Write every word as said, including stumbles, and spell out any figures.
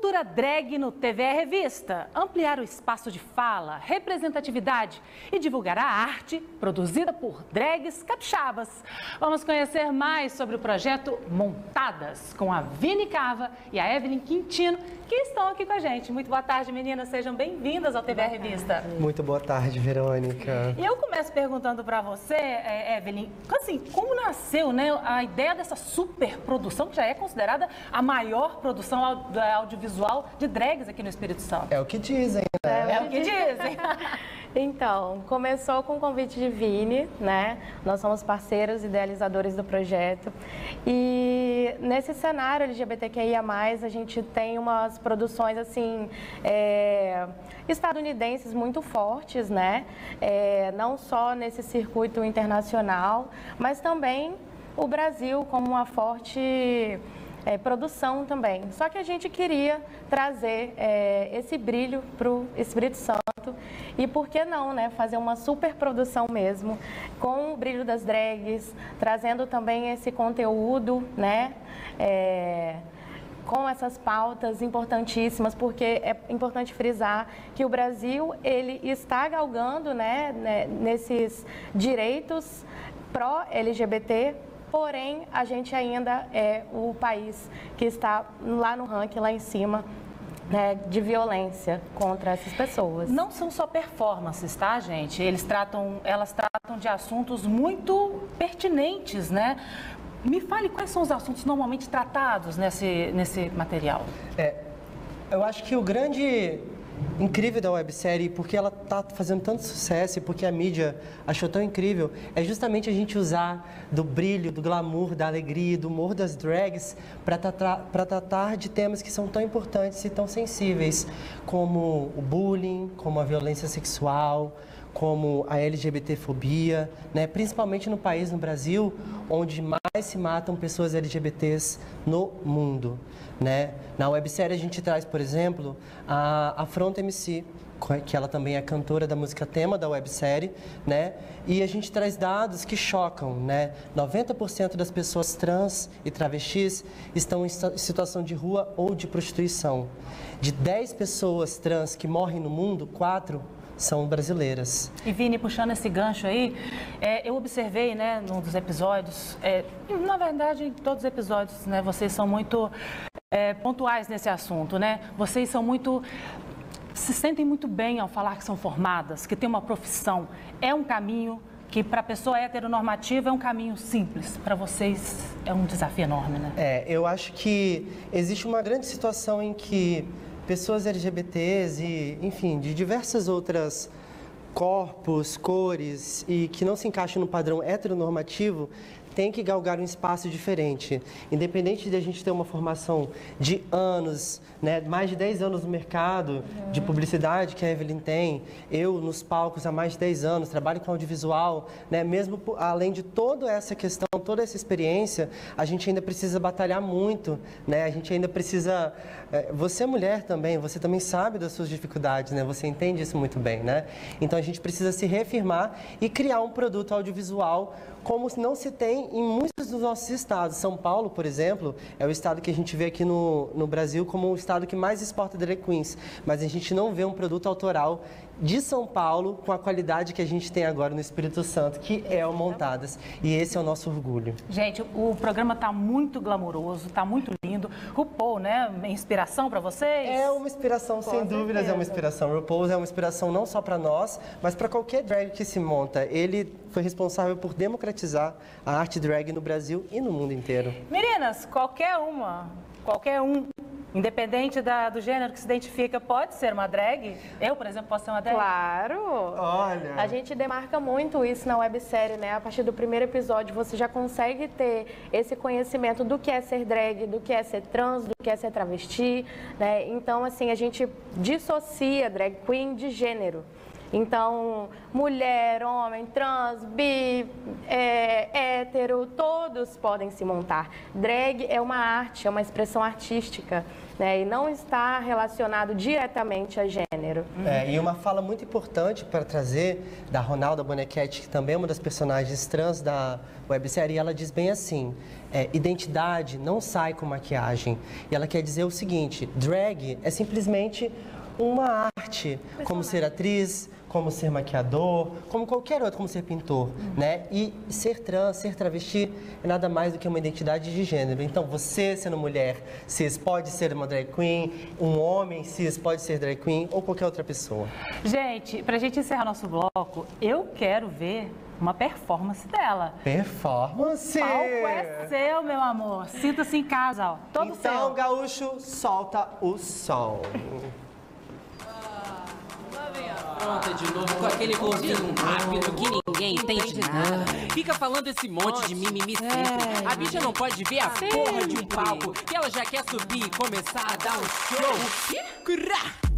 Cultura drag no T V é Revista, ampliar o espaço de fala, representatividade e divulgar a arte produzida por drags capixabas. Vamos conhecer mais sobre o projeto Montadas com a Vini Cava e a Evelyn Quintino, que estão aqui com a gente. Muito boa tarde, meninas, sejam bem-vindas ao T V é Revista. Muito boa tarde, Verônica. E eu começo perguntando para você, Evelyn, assim, como nasceu, né, a ideia dessa super produção, que já é considerada a maior produção audiovisual de drags aqui no Espírito Santo? É o que dizem, né? É, é o que dizem. Então, começou com o convite de Vini, né? Nós somos parceiros, idealizadores do projeto. E nesse cenário L G B T Q I A mais, a gente tem umas produções, assim, é, estadunidenses muito fortes, né? É, não só nesse circuito internacional, mas também o Brasil como uma forte... É, produção também. Só que a gente queria trazer é, esse brilho para o Espírito Santo e por que não, né, fazer uma super produção mesmo, com o brilho das drags, trazendo também esse conteúdo, né, é, com essas pautas importantíssimas, porque é importante frisar que o Brasil, ele está galgando, né, né nesses direitos pró-L G B T, porém, a gente ainda é o país que está lá no ranking, lá em cima, né, de violência contra essas pessoas. Não são só performances, tá, gente? Eles tratam, elas tratam de assuntos muito pertinentes, né? Me fale quais são os assuntos normalmente tratados nesse, nesse material. É, eu acho que o grande... incrível da websérie, porque ela está fazendo tanto sucesso e porque a mídia achou tão incrível, é justamente a gente usar do brilho, do glamour, da alegria, do humor das drags para tratar, para tratar de temas que são tão importantes e tão sensíveis, como o bullying, como a violência sexual, como a L G B T fobia, né? Principalmente no país, no Brasil, onde mais se matam pessoas L G B Ts no mundo, né? Na websérie a gente traz, por exemplo, a Afronta M C, que ela também é cantora da música tema da websérie, né? E a gente traz dados que chocam, né? noventa por cento das pessoas trans e travestis estão em situação de rua ou de prostituição. De dez pessoas trans que morrem no mundo, quatro são brasileiras. E Vini, puxando esse gancho aí, é, eu observei, né, num dos episódios, é, na verdade, em todos os episódios, né, vocês são muito é, pontuais nesse assunto, né? Vocês são muito... se sentem muito bem ao falar que são formadas, que têm uma profissão. É um caminho que, para a pessoa heteronormativa, é um caminho simples. Para vocês, é um desafio enorme, né? É, eu acho que existe uma grande situação em que pessoas L G B Ts e, enfim, de diversas outras corpos, cores e que não se encaixam no padrão heteronormativo, tem que galgar um espaço diferente. Independente de a gente ter uma formação de anos, né, mais de dez anos no mercado uhum. de publicidade que a Evelyn tem, eu nos palcos há mais de dez anos, trabalho com audiovisual, né, mesmo além de toda essa questão, toda essa experiência, a gente ainda precisa batalhar muito, né, a gente ainda precisa... Você é mulher também, você também sabe das suas dificuldades, né, você entende isso muito bem, né? Então a gente precisa se reafirmar e criar um produto audiovisual como não se tem em muitos dos nossos estados. São Paulo, por exemplo, é o estado que a gente vê aqui no, no Brasil como o estado que mais exporta drag queens, mas a gente não vê um produto autoral de São Paulo com a qualidade que a gente tem agora no Espírito Santo, que é o Montadas. E esse é o nosso orgulho. Gente, o programa está muito glamouroso, está muito lindo. RuPaul, né? Inspiração para vocês? É uma inspiração, com sem certeza. Dúvidas, é uma inspiração. RuPaul é uma inspiração não só para nós, mas para qualquer drag que se monta. Ele foi responsável por democratizar a arte drag no Brasil e no mundo inteiro. Meninas, qualquer uma, qualquer um, independente da, do gênero que se identifica, pode ser uma drag? Eu, por exemplo, posso ser uma drag? Claro! Olha! A gente demarca muito isso na websérie, né? A partir do primeiro episódio, você já consegue ter esse conhecimento do que é ser drag, do que é ser trans, do que é ser travesti, né? Então, assim, a gente dissocia drag queen de gênero. Então, mulher, homem, trans, bi, é, hétero, todos podem se montar. Drag é uma arte, é uma expressão artística, né? E não está relacionado diretamente a gênero. É, e uma fala muito importante para trazer da Ronalda Bonechetti, que também é uma das personagens trans da websérie, ela diz bem assim, é, identidade não sai com maquiagem. E ela quer dizer o seguinte, drag é simplesmente uma arte, como ser atriz, como ser maquiador, como qualquer outro, como ser pintor, uhum. né? E ser trans, ser travesti é nada mais do que uma identidade de gênero. Então, você sendo mulher cis pode ser uma drag queen, um homem cis pode ser drag queen ou qualquer outra pessoa. Gente, pra gente encerrar nosso bloco, eu quero ver uma performance dela. Performance? O palco é seu, meu amor. Sinta-se em casa, ó. Todo seu. Então, gaúcho, solta o som. Pronta de novo com aquele golzinho rápido que ninguém entende nada. Fica falando esse monte de mimimi sempre. A bicha não pode ver a porra de um palco que ela já quer subir e começar a dar um show.